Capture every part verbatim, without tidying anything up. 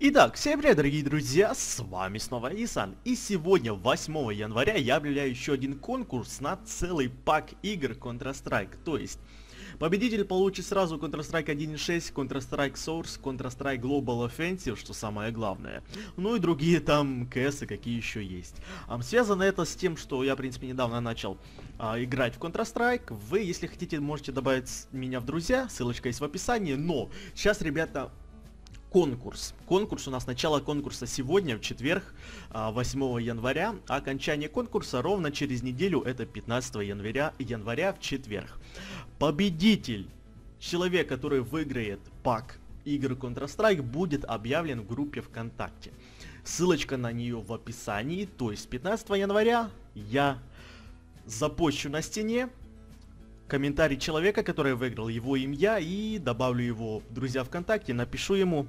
Итак, всем привет, дорогие друзья, с вами снова Исан, и сегодня, восьмого января, я объявляю еще один конкурс на целый пак игр Counter-Strike, то есть победитель получит сразу Counter-Strike один точка шесть, Counter-Strike Source, Counter-Strike Global Offensive, что самое главное, ну и другие там КСы, какие еще есть. А, связано это с тем, что я, в принципе, недавно начал а, играть в Counter-Strike. Вы, если хотите, можете добавить меня в друзья, ссылочка есть в описании, но сейчас, ребята, конкурс. Конкурс у нас, начало конкурса сегодня, в четверг, восьмого января. А окончание конкурса ровно через неделю, это пятнадцатого января, января в четверг. Победитель, человек, который выиграет пак игр Counter-Strike, будет объявлен в группе ВКонтакте. Ссылочка на нее в описании. То есть пятнадцатого января я запощу на стене комментарий человека, который выиграл, его имя, и добавлю его в друзья ВКонтакте, напишу ему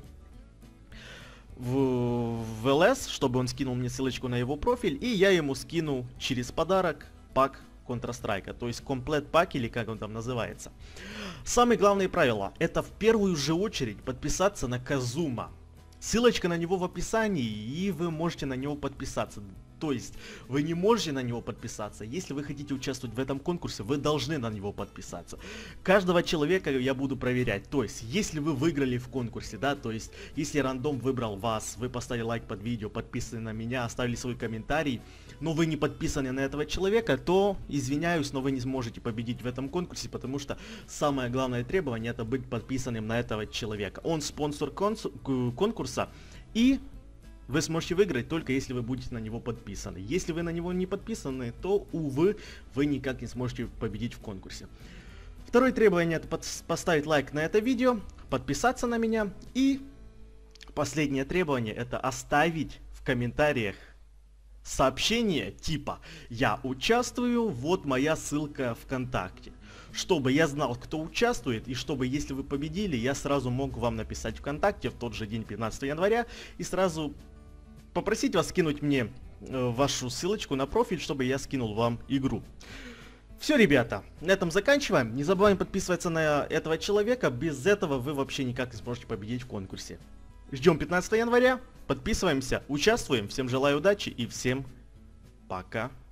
в, в ЛС, чтобы он скинул мне ссылочку на его профиль, и я ему скину через подарок пак Counter-Strike, то есть комплект пак, или как он там называется. Самые главные правила: это в первую же очередь подписаться на Казума. Ссылочка на него в описании, и вы можете на него подписаться. То есть вы не можете на него подписаться. Если вы хотите участвовать в этом конкурсе, вы должны на него подписаться. Каждого человека я буду проверять. То есть, если вы выиграли в конкурсе, да, то есть, если рандом выбрал вас, вы поставили лайк под видео, подписаны на меня, оставили свой комментарий, но вы не подписаны на этого человека, то, извиняюсь, но вы не сможете победить в этом конкурсе, потому что самое главное требование — это быть подписанным на этого человека. Он спонсор конкурса, и вы сможете выиграть только если вы будете на него подписаны. Если вы на него не подписаны, то, увы, вы никак не сможете победить в конкурсе. Второе требование — это поставить лайк на это видео, подписаться на меня. И последнее требование — это оставить в комментариях сообщение типа «Я участвую, вот моя ссылка ВКонтакте», чтобы я знал, кто участвует, и чтобы, если вы победили, я сразу мог вам написать ВКонтакте в тот же день, пятнадцатого января, и сразу попросить вас скинуть мне э, вашу ссылочку на профиль, чтобы я скинул вам игру. Все, ребята, на этом заканчиваем. Не забываем подписываться на этого человека, без этого вы вообще никак не сможете победить в конкурсе. Ждем пятнадцатого января, подписываемся, участвуем. Всем желаю удачи и всем пока.